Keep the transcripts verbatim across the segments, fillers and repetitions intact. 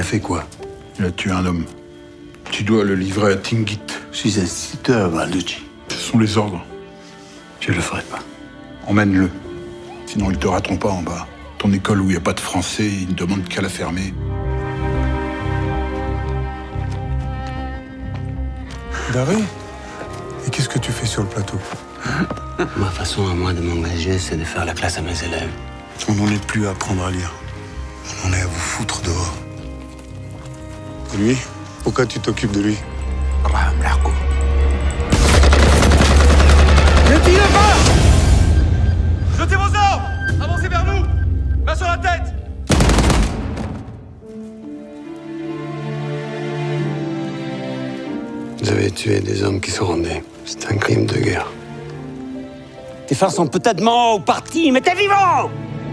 a fait quoi? Il a tué un homme. Tu dois le livrer à Tingit. Je suis instituteur, Balducci. Ce sont les ordres. Je le ferai pas. Emmène-le. Sinon, ils te rateront pas en bas. Ton école où il n'y a pas de français, ils ne demandent qu'à la fermer. Daré, et qu'est-ce que tu fais sur le plateau? Ma façon à moi de m'engager, c'est de faire la classe à mes élèves. On n'en est plus à apprendre à lire. On en est à vous foutre dehors. Et lui? Pourquoi tu t'occupes de lui? Ne tirez pas! Jetez vos armes! Avancez vers nous! Main sur la tête! Vous avez tué des hommes qui se rendaient. C'est un crime de guerre. Tes frères sont peut-être morts ou partis, mais t'es vivant!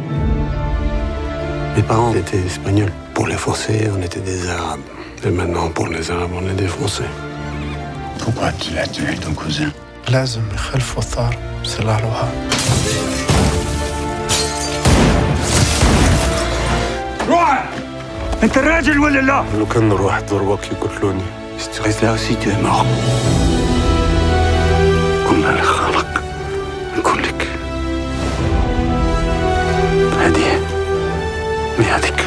Mes parents étaient espagnols. Pour les Français, on était des Arabes. Et maintenant, pour les Arabes, on est des Français. Pourquoi tu l'as tué, ton cousin? لازم يخلفوا الثار بسلاحها. روح! انت الراجل ولا لا؟ لو كان نروح ضربك يقتلوني. Si tu restes là aussi, tu es mort. كنا لخالق نكون لك هدية ميادك.